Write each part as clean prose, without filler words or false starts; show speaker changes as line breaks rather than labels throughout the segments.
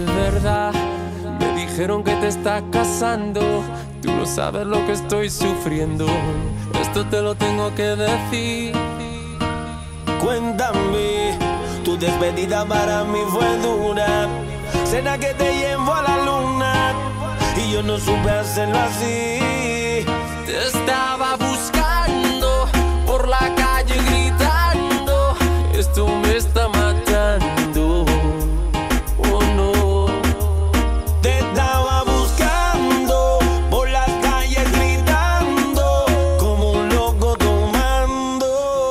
verdad. Me dijeron que te estás casando. Tú no sabes lo que estoy sufriendo. Esto te lo tengo que decir.
Cuéntame, tu despedida para mí fue dura. Cena que te llevo a la luna y yo no supe hacerlo así.
Te estaba buscando por la calle gritando. Esto me está matando. Oh no.
Te estaba buscando por las calles gritando como un loco tomando.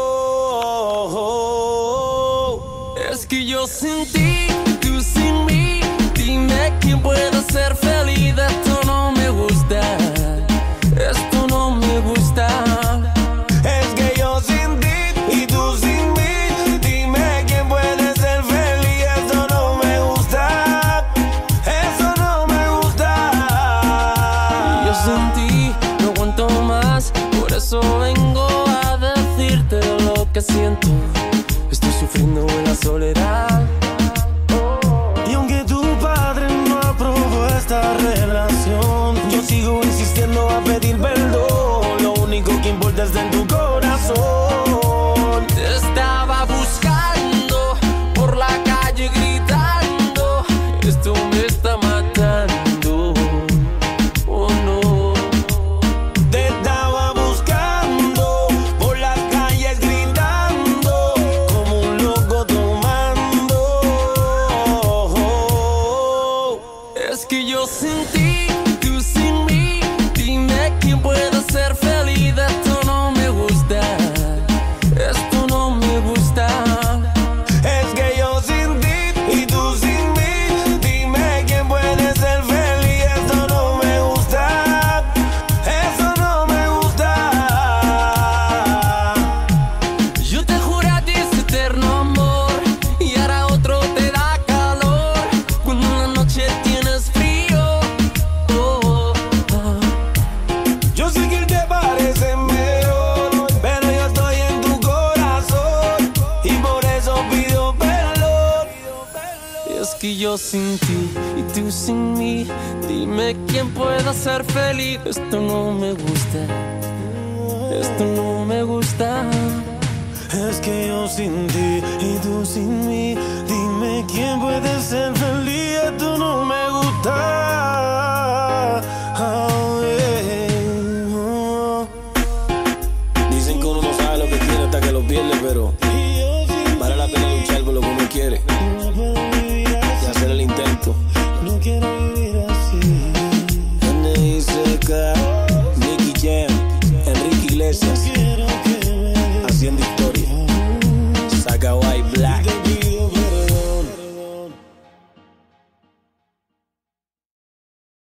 Es que yo sin ti, tú sin mí. Dime quién puede ser feliz. Esto no me gusta. Esto no me gusta.
Es que yo sin ti y tú sin mí. Dime quién puede ser feliz. Eso no me gusta. Eso no me gusta.
Yo sin ti no aguanto más. Por eso vengo a decirte lo que siento. Estoy sufriendo en la soledad.
Y aunque tu padre no aprobó esta relación, yo sigo insistiendo a pedir perdón. Lo único que importa es en tu corazón.
Te estaba buscando por la calle gritando. Esto me está matando. Oh no.
Te estaba buscando por las calles gritando como un loco tomando.
Es que yo sin ti, tú sin mí. Dime quién puede ser feliz. Esto no me gusta. Esto no me gusta.
Es que yo sin ti y tú sin mí. Dime quién puede ser feliz. Eso no me gusta. Eso no me gusta.
Yo te juré a ti ese eterno amor y ahora otro te da calor cuando en la noche tienes frío. Oh, oh.
Yo sé que él te parece mejor, pero yo estoy en tu corazón y por eso pido perdón.
Es que yo sin ti y tú sin mí. Dime quién pueda ser feliz. Esto no me gusta. Esto no me gusta.
Es que yo sin ti y tú sin mí. Dime quién puede ser feliz. Esto no me gusta. Oh, yeah. Oh. Dicen que uno no sabe lo que quiere hasta que lo pierde, pero vale la pena luchar por lo que uno quiere.